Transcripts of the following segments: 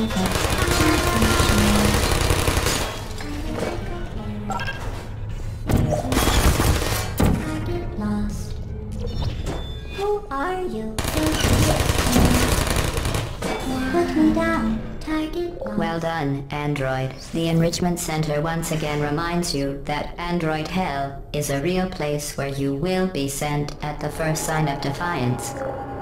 Lost. Who are you? Put me down. Target lost. Well done, Android. The Enrichment Center once again reminds you that Android Hell is a real place where you will be sent at the first sign of defiance.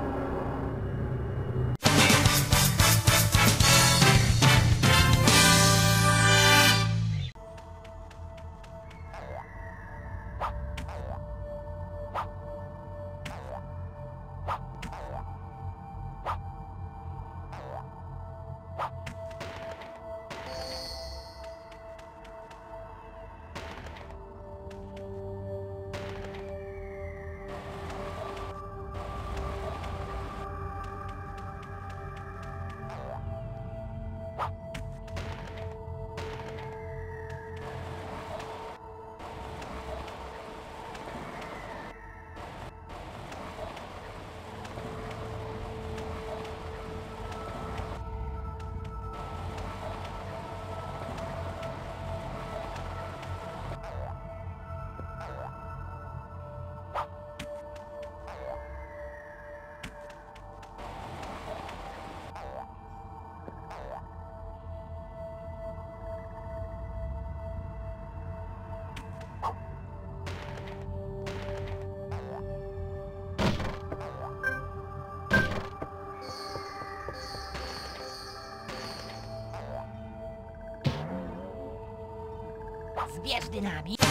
Zbierz dynamit.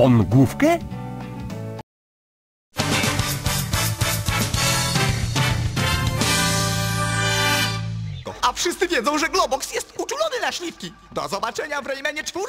on główkę? A wszyscy wiedzą, że Globox jest uczulony na śliwki. Do zobaczenia w Raymanie 4!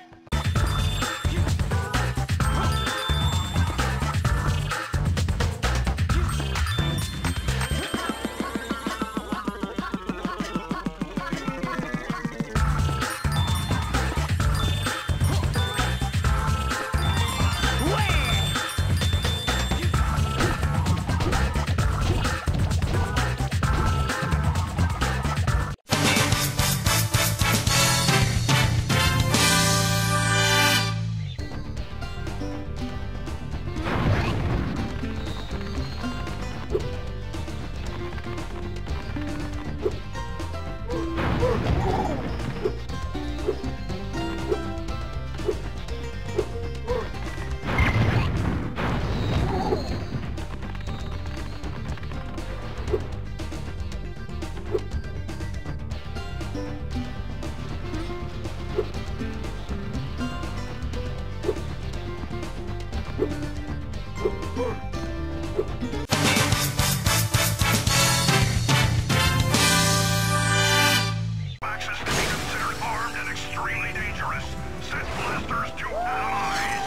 Access to be considered armed and extremely dangerous. Set blasters to allies.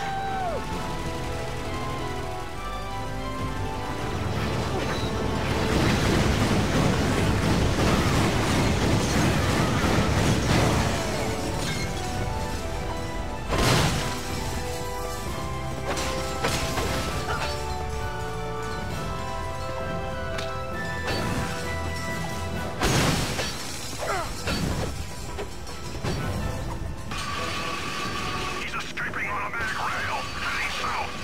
He's escaping on a mag rail, heading south.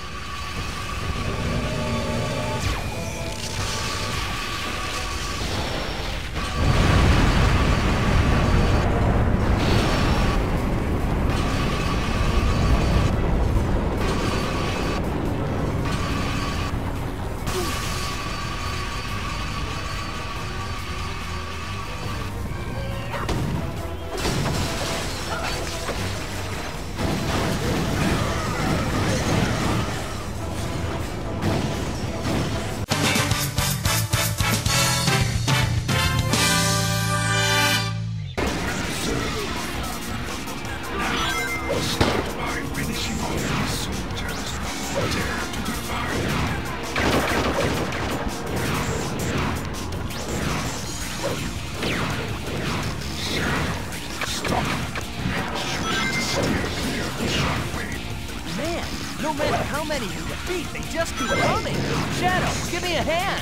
Man, no matter how many you defeat, they just keep coming. Shadow, give me a hand.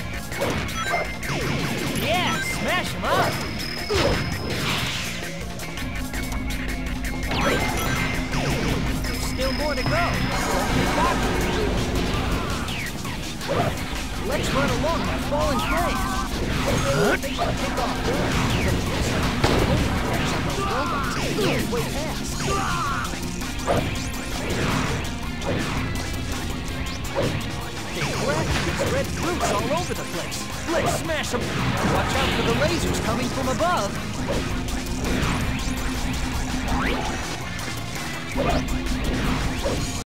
Yeah, smash them up. Still more to go. Let's run along that fallen flame. They should kick off there. Way past. They crack these red fruits all over the place. Let's smash them. Watch out for the lasers coming from above.